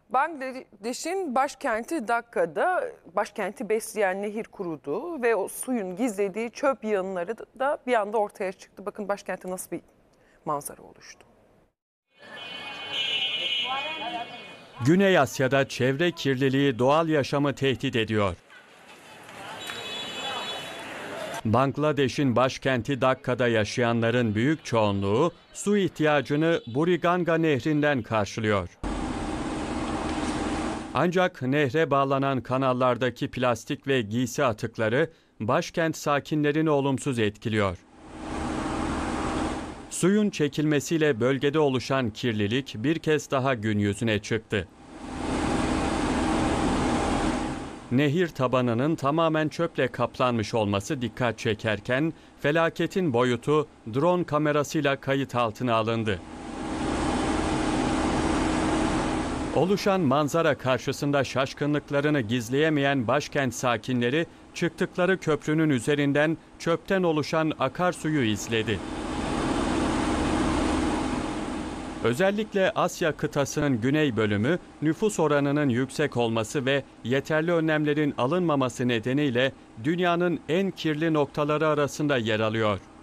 Bangladeş'in başkenti Dakka'da başkenti besleyen nehir kurudu ve o suyun gizlediği çöp yığınları da bir anda ortaya çıktı. Bakın başkentte nasıl bir manzara oluştu. Güney Asya'da çevre kirliliği doğal yaşamı tehdit ediyor. Bangladeş'in başkenti Dakka'da yaşayanların büyük çoğunluğu su ihtiyacını Buriganga Nehri'nden karşılıyor. Ancak nehre bağlanan kanallardaki plastik ve giysi atıkları başkent sakinlerini olumsuz etkiliyor. Suyun çekilmesiyle bölgede oluşan kirlilik bir kez daha gün yüzüne çıktı. Nehir tabanının tamamen çöple kaplanmış olması dikkat çekerken felaketin boyutu drone kamerasıyla kayıt altına alındı. Oluşan manzara karşısında şaşkınlıklarını gizleyemeyen başkent sakinleri çıktıkları köprünün üzerinden çöpten oluşan akarsuyu izledi. Özellikle Asya kıtasının güney bölümü nüfus oranının yüksek olması ve yeterli önlemlerin alınmaması nedeniyle dünyanın en kirli noktaları arasında yer alıyor.